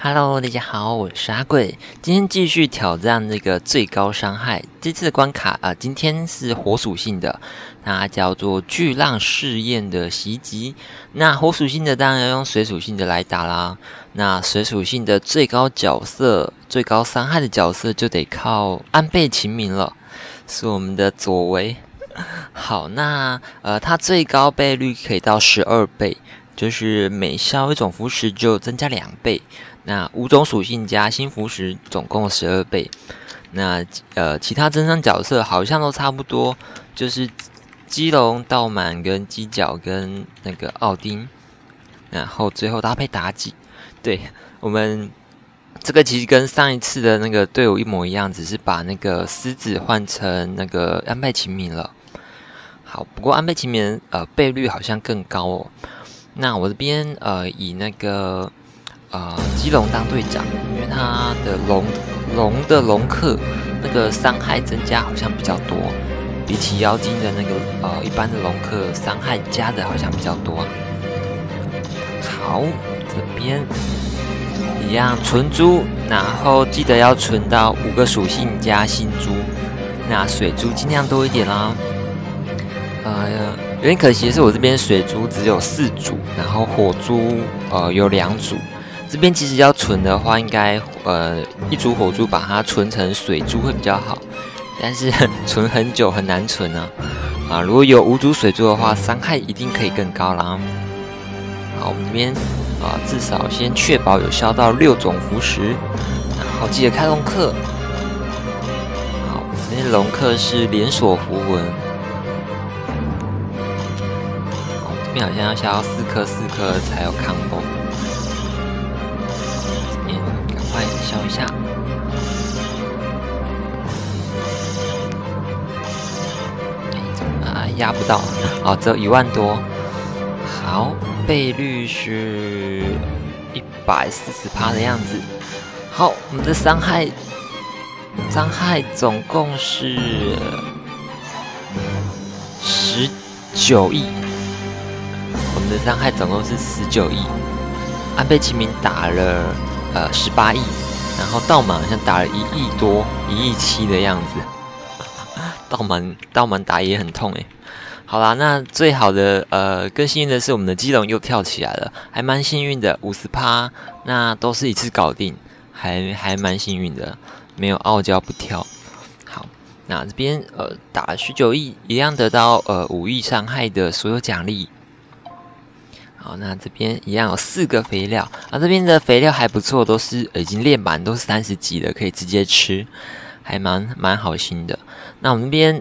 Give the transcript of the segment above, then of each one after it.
Hello， 大家好，我是阿贵，今天继续挑战这个最高伤害。这次的关卡今天是火属性的，它叫做巨浪试验的袭击。那火属性的当然要用水属性的来打啦。那水属性的最高角色、最高伤害的角色就得靠安倍晴明了，是我们的佐为。好，那它最高倍率可以到12倍，就是每消一种符石就增加2倍。那5种属性加新符石总共12倍。那其他增伤角色好像都差不多，就是基隆、道满跟犄角跟那个奥丁，然后最后搭配妲己。对，我们这个其实跟上一次的那个队伍一模一样，只是把那个狮子换成那个安倍晴明了。好，不过安倍晴明倍率好像更高哦。那我这边以那个基隆当队长，因为他的龙克那个伤害增加好像比较多，比起妖精的那个一般的龙克伤害加的好像比较多。好，这边一样存珠，然后记得要存到5个属性加新珠，那水珠尽量多一点啦。有点可惜的是，我这边水珠只有4组，然后火珠有2组。这边其实要存的话，应该一组火珠把它存成水珠会比较好，但是存很久很难存啊！如果有5组水珠的话，伤害一定可以更高啦。好，我们这边至少先确保有消到6种符石，然后记得开龙克。好，这边龙克是连锁符文。这边好像要消到4颗才有 combo。快消一下，压不到，只有1万多。好，倍率是140%的样子。好，我们的伤害总共是19亿，我们的伤害总共是19亿。安倍晴明打了18亿，然后道满好像打了1亿多，1亿7的样子。道满打也很痛诶。好啦，那最好的更幸运的是我们的基隆又跳起来了，还蛮幸运的，50%，那都是一次搞定，还蛮幸运的，没有傲娇不跳。好，那这边打了19亿，一样得到5亿伤害的所有奖励。好，那这边一样有4个肥料这边的肥料还不错，都是已经练满，都是30级的，可以直接吃，还蛮好心的。那我们这边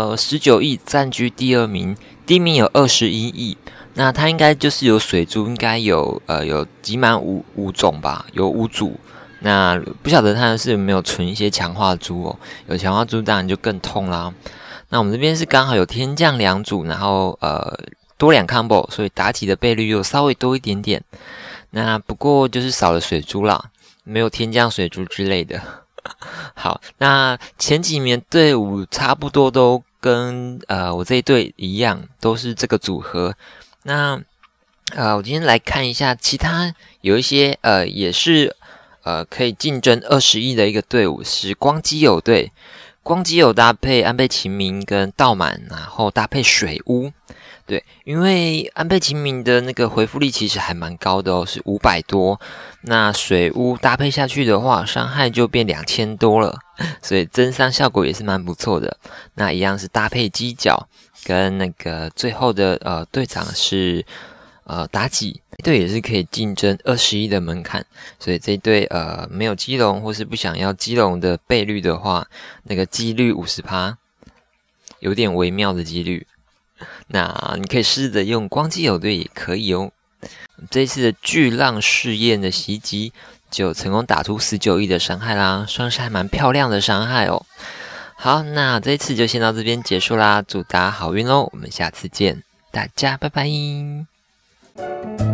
19亿占据第2名，第1名有21亿，那它应该就是有水珠，应该有集满5种吧，有5组。那不晓得它是有没有存一些强化珠哦，有强化珠当然就更痛啦。那我们这边是刚好有天降2组，然后多2 combo， 所以妲己的倍率又稍微多一点点。那不过就是少了水珠啦，没有天降水珠之类的。好，那前几名队伍差不多都跟我这一队一样，都是这个组合。那我今天来看一下其他有一些也是可以竞争20亿的一个队伍，是光基友队。光基友搭配安倍晴明跟道满，然后搭配水屋。对，因为安倍晴明的那个回复力其实还蛮高的哦，是500多。那水屋搭配下去的话，伤害就变2000多了，所以增伤效果也是蛮不错的。那一样是搭配犄角，跟那个最后的队长是妲己，这队也是可以竞争20亿的门槛。所以这一队没有基隆或是不想要基隆的倍率的话，那个几率50%，有点微妙的几率。那你可以试着用光基友队也可以哦。这一次的巨浪试验的袭击就成功打出19亿的伤害啦，算是还蛮漂亮的伤害哦。好，那这一次就先到这边结束啦，祝大家好运喽，我们下次见，大家拜拜。